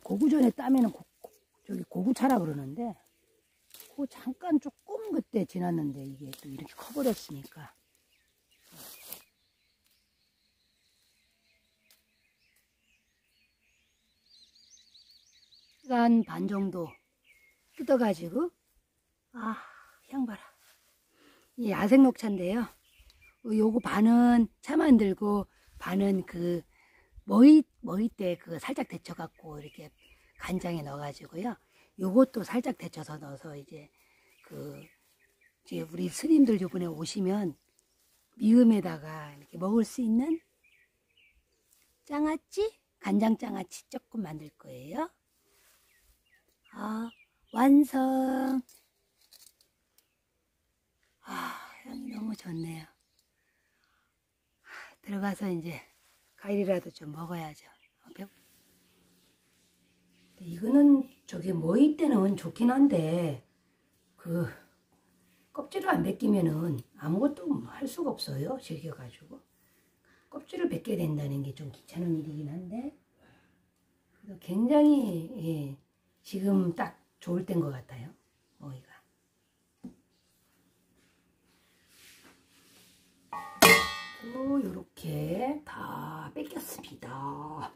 고구전에 따면은 저기 고구차라 그러는데, 그 잠깐 조금 그때 지났는데 이게 또 이렇게 커버렸으니까. 1시간 반 정도 뜯어가지고, 향 봐라. 이 야생 녹차인데요. 요거 반은 차 만들고 반은 그 머위때 그 살짝 데쳐갖고 이렇게 간장에 넣어가지고요. 요것도 살짝 데쳐서 넣어서 이제 이제 우리 스님들 요번에 오시면 미음에다가 이렇게 먹을 수 있는 장아찌, 간장 장아찌 조금 만들 거예요. 완성. 향이 너무 좋네요. 들어가서 이제 과일이라도 좀 먹어야죠. 이거는 저기 모이 때는 좋긴 한데 그 껍질을 안 벗기면은 아무것도 할 수가 없어요. 질겨가지고 껍질을 벗겨야 된다는 게 좀 귀찮은 일이긴 한데 그래도 굉장히 지금 딱 좋을 때인 것 같아요. 모이가. 요렇게 다 뺏겼습니다.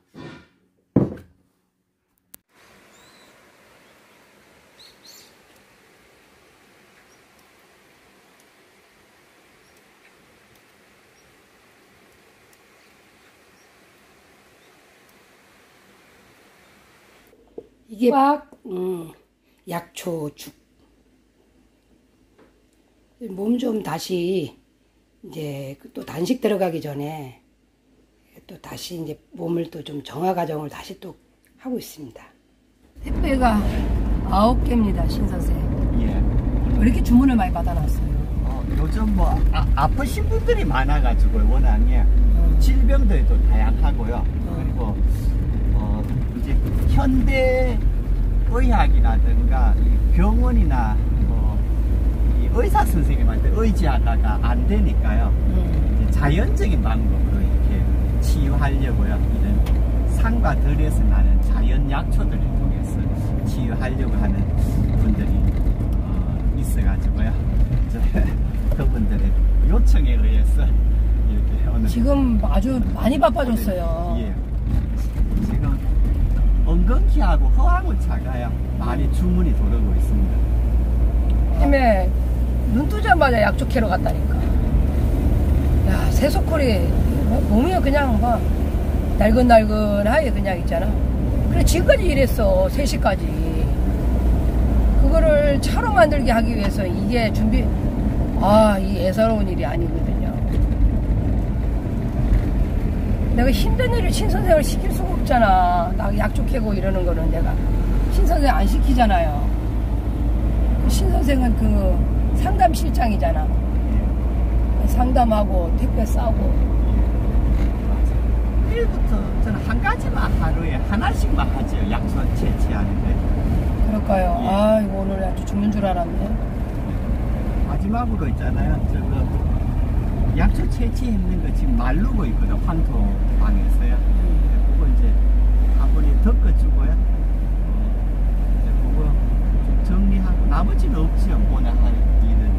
이게 약초죽. 몸 좀 다시 이제 또 단식 들어가기 전에 또 다시 이제 몸을 또 좀 정화 과정을 다시 또 하고 있습니다. 택배가 9개입니다, 신선생. 예. 왜 이렇게 주문을 많이 받아놨어요? 요즘 뭐 아프신 분들이 많아가지고 워낙에 질병들도 다양하고요. 그리고 이제 현대 의학이라든가 병원이나 이 의사 선생님한테 의지하다가 안 되니까요. 이제 자연적인 방법으로 이렇게 치유하려고요. 이런 산과 들에서 나는 자연 약초들을 통해서 치유하려고 하는 분들이 있어가지고요. 그분들의 요청에 의해서 이렇게 오늘 지금 아주 많이 바빠졌어요. 예. 지금 엉겅퀴하고 허황우차가요 많이 주문이 들어오고 있습니다. 팀에 눈 뜨자마자 약초 캐러 갔다니까. 야, 새소콜이 몸이 그냥 막 날근날근하게 그냥 있잖아. 그래 지금까지 일했어. 3시까지. 그거를 차로 만들게 하기 위해서 이게 이 애사로운 일이 아니거든요. 내가 힘든 일을 신선생을 시킬 수가 없잖아. 나 약초 캐고 이러는 거는 내가 신선생 안 시키잖아요. 신선생은 그 상담실장이잖아. 상담하고 택배 싸고. 1부터 저는 한 가지만 하루에 하나씩만 하죠. 약초 채취하는데. 그럴까요? 예. 이거 오늘 아주 죽는 줄 알았네. 마지막으로 있잖아요. 저거 약초 채취했는 거 지금 말르고 있거든. 황토방에서요. 그거 이제 화분이 덮어주고요. 이제 그거 좀 정리하고 나머지는 없지요. 오늘 할 일은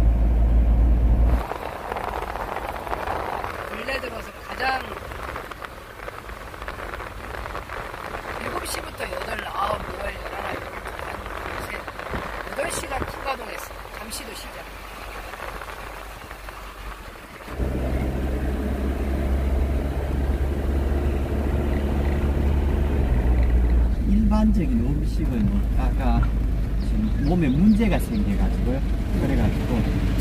근래 들어서 가장 7시부터 8, 9, 10, 11, 12, 8시간 투가동했어. 잠시도 쉬지 않고. 일반적인 음식을 먹다가 지금 몸에 문제가 생겨가지고요. 그래가지고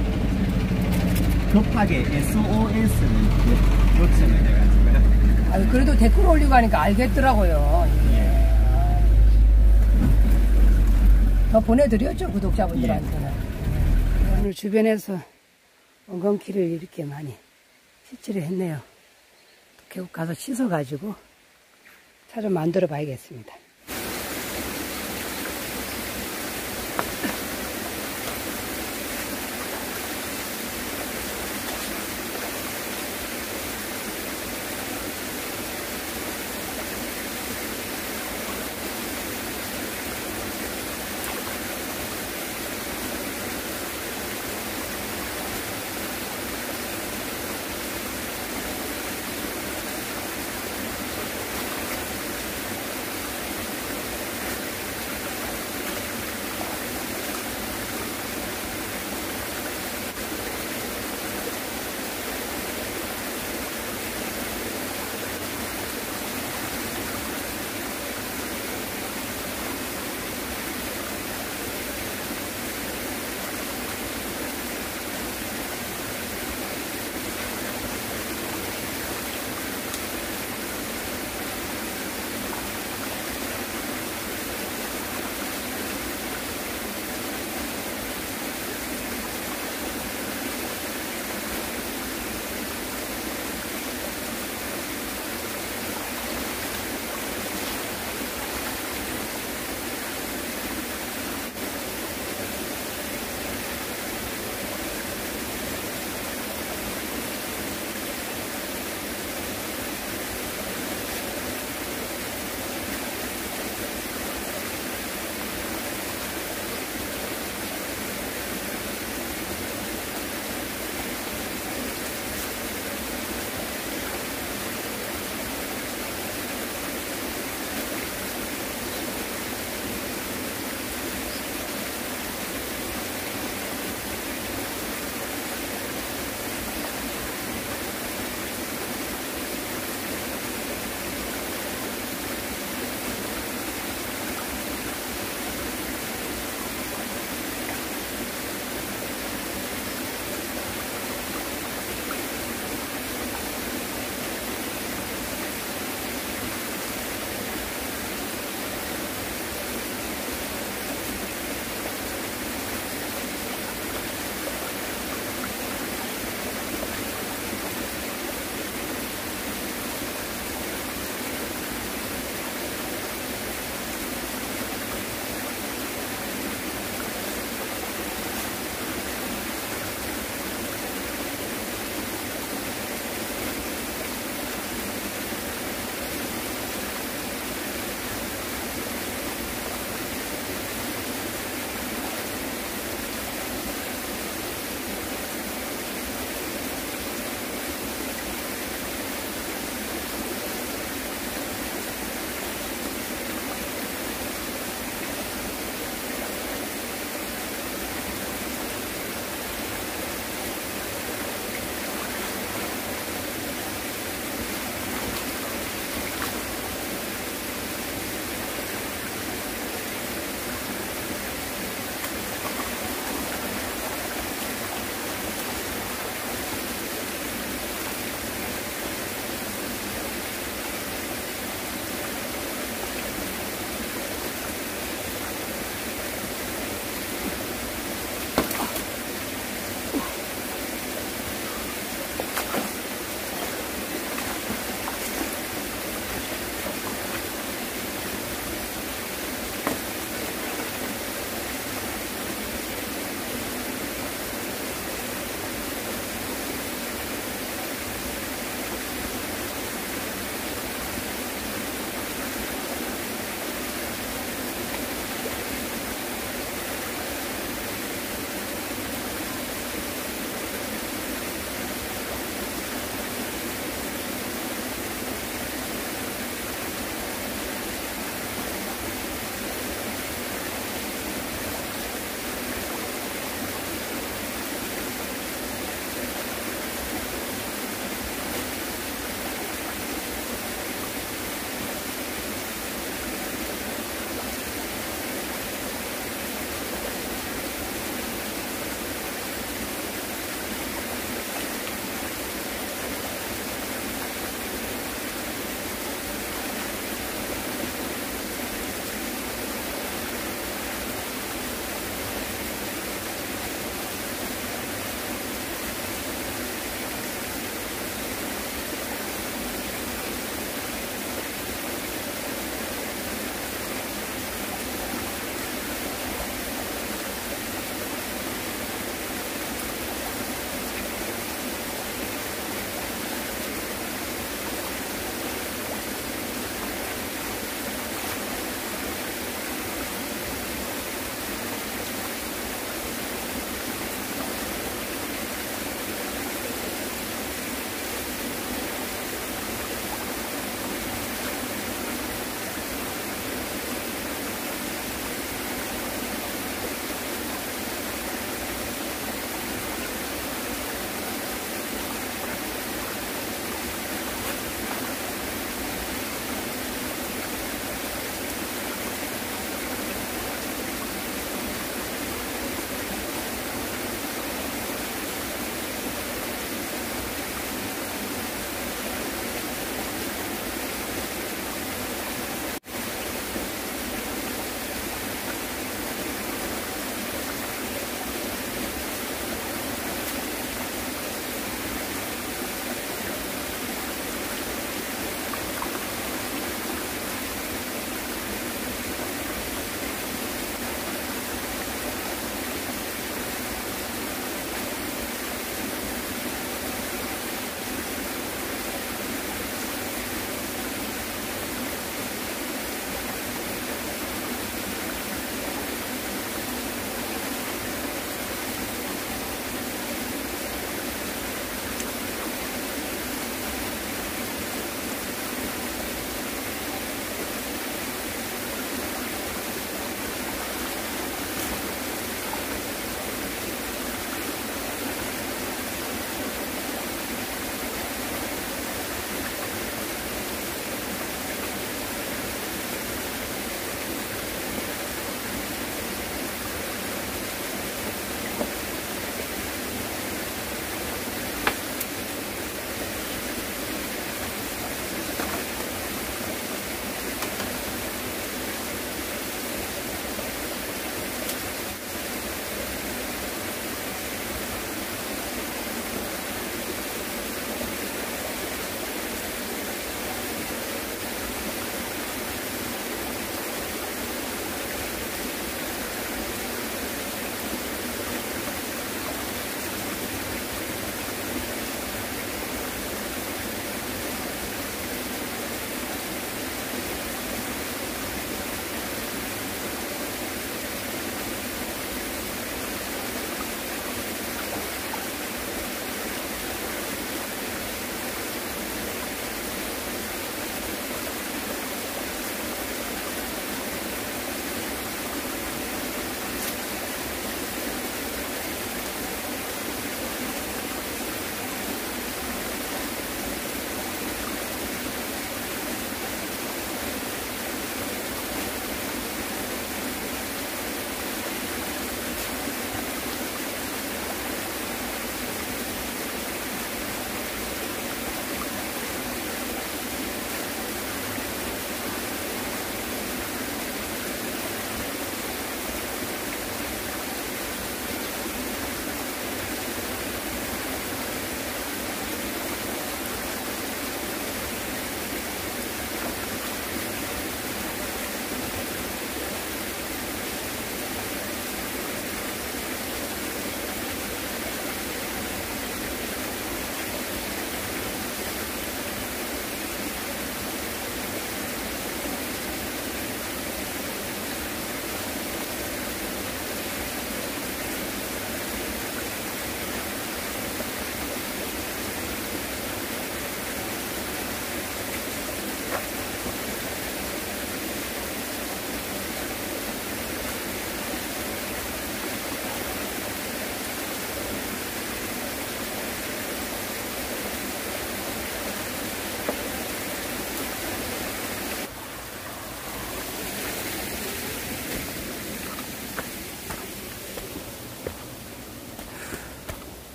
급하게 SOS를 요청을 해가지고요. 그래도 댓글 올리고 하니까 알겠더라고요. 예. 더 보내드렸죠, 구독자분들한테는. 예. 오늘 주변에서 엉겅퀴를 이렇게 많이 채취를 했네요. 계곡 가서 씻어가지고 차 좀 만들어 봐야겠습니다.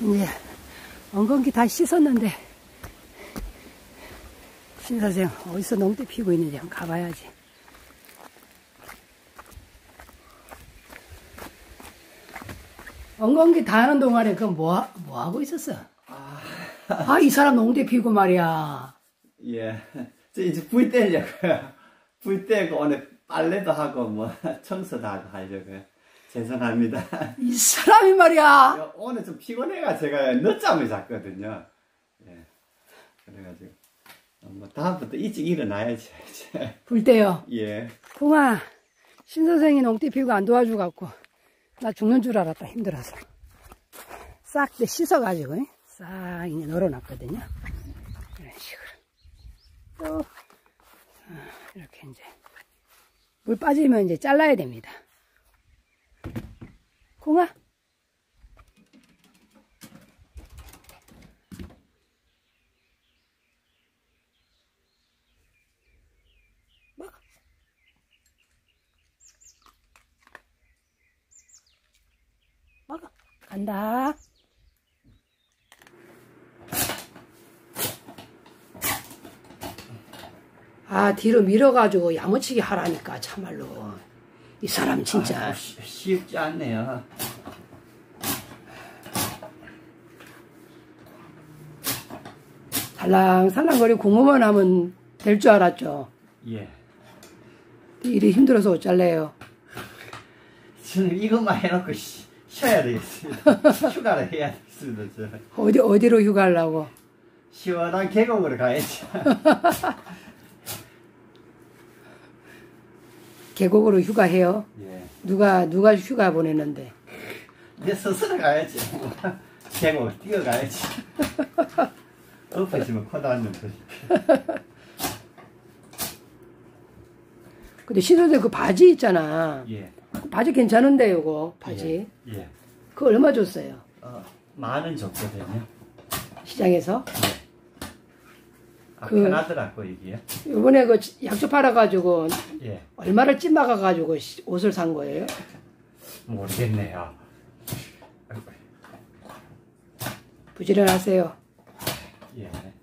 이제 엉겅퀴 다 씻었는데 신사생 어디서 농대 피고 있는지 한번 가봐야지. 엉겅퀴 다 하는 동안에 그거 뭐 하고 있었어? 이 사람 농대 피고 말이야. 예. 저 이제 불 떼려고요. 불 떼고 오늘 빨래도 하고 뭐 청소도 하고 하려고요. 죄송합니다. 이 사람이 말이야. 오늘 좀 피곤해가 제가 늦잠을 잤거든요. 예. 그래가지고 뭐 다음부터 일찍 일어나야지. 불 때요. 예. 콩아, 신선생이 농대 피고 안 도와줘갖고 나 죽는 줄 알았다. 힘들어서. 싹 씻어가지고 싹 이제 널어놨거든요. 이런 식으로. 또 이렇게 이제 물 빠지면 이제 잘라야 됩니다. 콩아. 먹어. 먹어. 간다. 뒤로 밀어가지고 야무치게 하라니까 참말로. 이 사람 진짜. 쉽지 않네요. 살랑살랑거리고 공부만 하면 될 줄 알았죠. 예. 일이 힘들어서 어쩔래요. 저는 이것만 해놓고 쉬어야 되겠습니다. 휴가를 해야 되겠습니다. 어디로 휴가하려고? 시원한 계곡으로 가야죠. 계곡으로 휴가해요? 예. 누가 휴가 보내는데? 내 스스로 가야지. 계곡을 뛰어가야지. 엎어지면 코 닿는데. 근데 신선생 그 바지 있잖아. 예. 바지 괜찮은데 요거 바지. 예. 그거 얼마 줬어요? 10,000원 줬거든요. 시장에서? 예. 편하더라고 이게. 요번에 그 약초 팔아가지고 예. 얼마를 찐막아가지고 옷을 산 거예요? 모르겠네요. 부지런하세요. 예.